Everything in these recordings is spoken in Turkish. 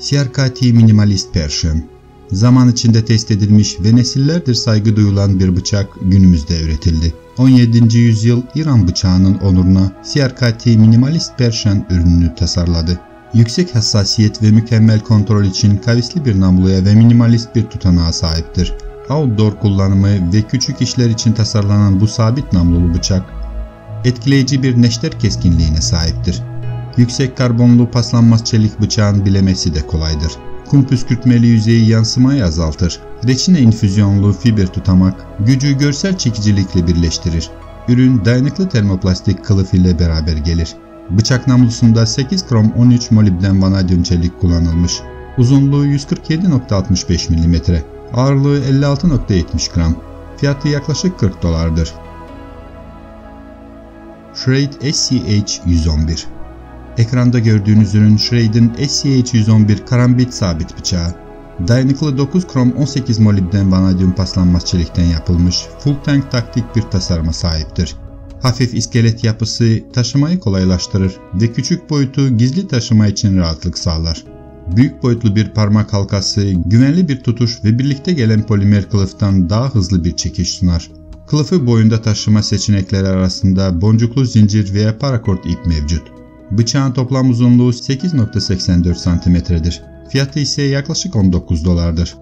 CRKT Minimalist Persian. Zaman içinde test edilmiş ve nesillerdir saygı duyulan bir bıçak günümüzde üretildi. 17. yüzyıl İran bıçağının onuruna CRKT Minimalist Persian ürününü tasarladı. Yüksek hassasiyet ve mükemmel kontrol için kavisli bir namluya ve minimalist bir tutanağa sahiptir. Outdoor kullanımı ve küçük işler için tasarlanan bu sabit namlulu bıçak, etkileyici bir neşter keskinliğine sahiptir. Yüksek karbonlu paslanmaz çelik bıçağın bilemesi de kolaydır. Kum püskürtmeli yüzeyi yansımayı azaltır. Reçine infüzyonlu fiber tutamak gücü görsel çekicilikle birleştirir. Ürün dayanıklı termoplastik kılıf ile beraber gelir. Bıçak namlusunda 8 krom 13 molibden vanadyum çelik kullanılmış. Uzunluğu 147.65 mm. Ağırlığı 56.70 gram. Fiyatı yaklaşık $40'dır. Schrade SCH-111. Ekranda gördüğünüz ürün Schrade'in SCH-111 karambit sabit bıçağı. Dayanıklı 9 krom 18 molibden vanadyum paslanmaz çelikten yapılmış full tank taktik bir tasarıma sahiptir. Hafif iskelet yapısı taşımayı kolaylaştırır ve küçük boyutu gizli taşıma için rahatlık sağlar. Büyük boyutlu bir parmak halkası, güvenli bir tutuş ve birlikte gelen polimer kılıftan daha hızlı bir çekiş sunar. Kılıfı boyunda taşıma seçenekleri arasında boncuklu zincir veya parakort ip mevcut. Bıçağın toplam uzunluğu 8.84 cm'dir. Fiyatı ise yaklaşık $19'dır.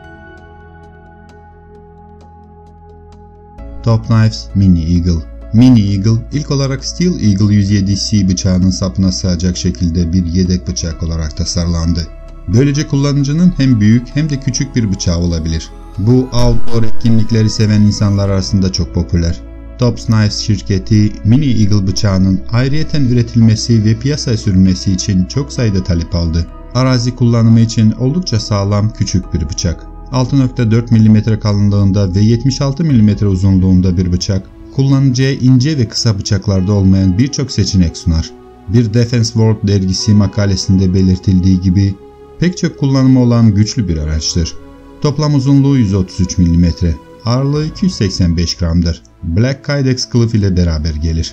Top Knives Mini Eagle. Mini Eagle ilk olarak Steel Eagle 107C bıçağının sapına sığacak şekilde bir yedek bıçak olarak tasarlandı. Böylece kullanıcının hem büyük hem de küçük bir bıçağı olabilir. Bu outdoor etkinlikleri seven insanlar arasında çok popüler. Top Knives şirketi Mini Eagle bıçağının ayrıyeten üretilmesi ve piyasaya sürülmesi için çok sayıda talep aldı. Arazi kullanımı için oldukça sağlam küçük bir bıçak. 6.4 mm kalınlığında ve 76 mm uzunluğunda bir bıçak, kullanıcıya ince ve kısa bıçaklarda olmayan birçok seçenek sunar. Bir Defense World dergisi makalesinde belirtildiği gibi pek çok kullanımı olan güçlü bir araçtır. Toplam uzunluğu 133 mm, ağırlığı 285 gramdır. Black Kydex kılıf ile beraber gelir.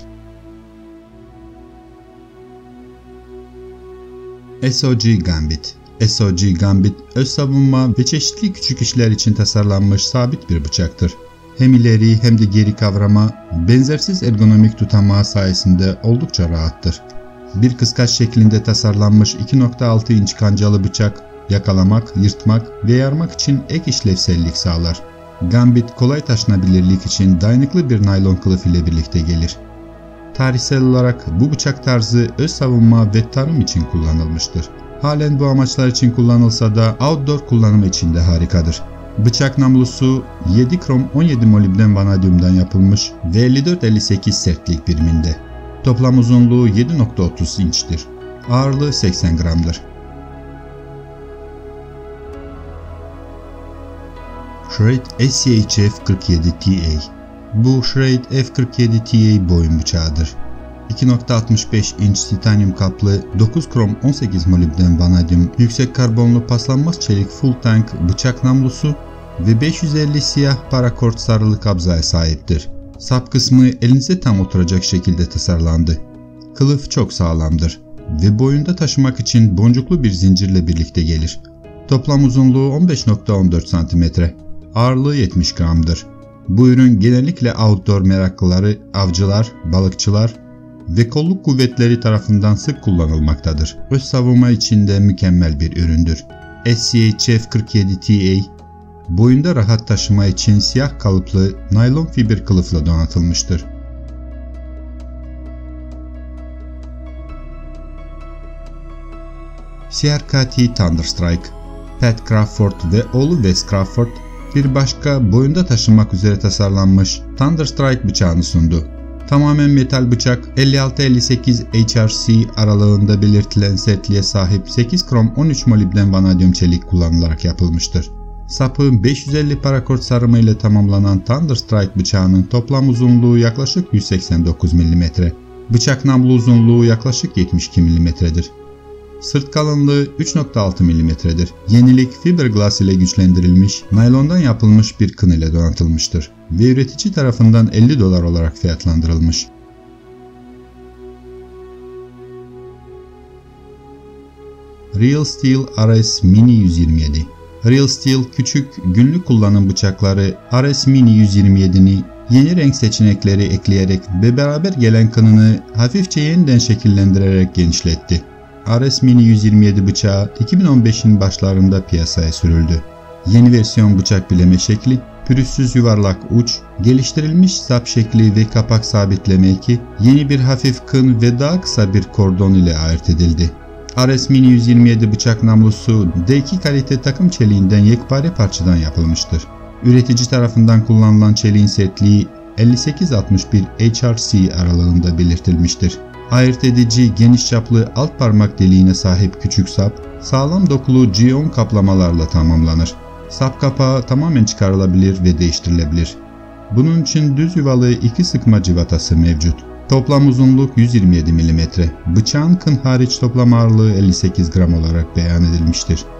SOG Gambit. SOG Gambit, öz savunma ve çeşitli küçük işler için tasarlanmış sabit bir bıçaktır. Hem ileri hem de geri kavrama, benzersiz ergonomik tutamağı sayesinde oldukça rahattır. Bir kıskaç şeklinde tasarlanmış 2.6 inç kancalı bıçak, yakalamak, yırtmak ve yarmak için ek işlevsellik sağlar. Gambit kolay taşınabilirlik için dayanıklı bir naylon kılıf ile birlikte gelir. Tarihsel olarak bu bıçak tarzı öz savunma ve tarım için kullanılmıştır. Halen bu amaçlar için kullanılsa da outdoor kullanımı için de harikadır. Bıçak namlusu 7 krom 17 molibden vanadyumdan yapılmış ve 54-58 sertlik biriminde. Toplam uzunluğu 7.30 inçtir. Ağırlığı 80 gramdır. Schrade SCH-F47TA. Bu Schrade F47TA boyun bıçağıdır. 2.65 inç titanyum kaplı 9 krom 18 molibden vanadyum yüksek karbonlu paslanmaz çelik full tank bıçak namlusu ve 550 siyah parakort sarılı kabzaya sahiptir. Sap kısmı elinize tam oturacak şekilde tasarlandı. Kılıf çok sağlamdır ve boyunda taşımak için boncuklu bir zincirle birlikte gelir. Toplam uzunluğu 15.14 cm, ağırlığı 70 gramdır. Bu ürün genellikle outdoor meraklıları, avcılar, balıkçılar ve kolluk kuvvetleri tarafından sık kullanılmaktadır. Öz savunma için de mükemmel bir üründür. SCH-F47TA boyunda rahat taşıma için siyah kalıplı naylon fiber kılıfla donatılmıştır. CRKT Thunderstrike. Pat Crawford ve oğlu Wes Crawford bir başka boyunda taşınmak üzere tasarlanmış Thunderstrike bıçağını sundu. Tamamen metal bıçak 56-58 HRC aralığında belirtilen sertliğe sahip 8 krom 13 molibden vanadyum çelik kullanılarak yapılmıştır. Sapı 550 parakort sarımı ile tamamlanan Thunderstrike bıçağının toplam uzunluğu yaklaşık 189 mm. Bıçak namlu uzunluğu yaklaşık 72 mm'dir. Sırt kalınlığı 3.6 mm'dir. Yenilik fiberglass ile güçlendirilmiş, naylondan yapılmış bir kın ile donatılmıştır ve üretici tarafından $50 olarak fiyatlandırılmış. Real Steel RS Mini 127. Real Steel küçük günlük kullanım bıçakları RS Mini 127'ni yeni renk seçenekleri ekleyerek ve beraber gelen kınını hafifçe yeniden şekillendirerek genişletti. RS Mini 127 bıçağı 2015'in başlarında piyasaya sürüldü. Yeni versiyon bıçak bileme şekli, pürüzsüz yuvarlak uç, geliştirilmiş sap şekli ve kapak sabitleme eki, yeni bir hafif kın ve daha kısa bir kordon ile ayırt edildi. RS Mini 127 bıçak namlusu D2 kalite takım çeliğinden yekpare parçadan yapılmıştır. Üretici tarafından kullanılan çeliğin sertliği 58-61 HRC aralığında belirtilmiştir. Ayırt edici geniş çaplı alt parmak deliğine sahip küçük sap, sağlam dokulu G10 kaplamalarla tamamlanır. Sap kapağı tamamen çıkarılabilir ve değiştirilebilir. Bunun için düz yuvalı iki sıkma civatası mevcut. Toplam uzunluk 127 mm. Bıçağın kın hariç toplam ağırlığı 58 gram olarak beyan edilmiştir.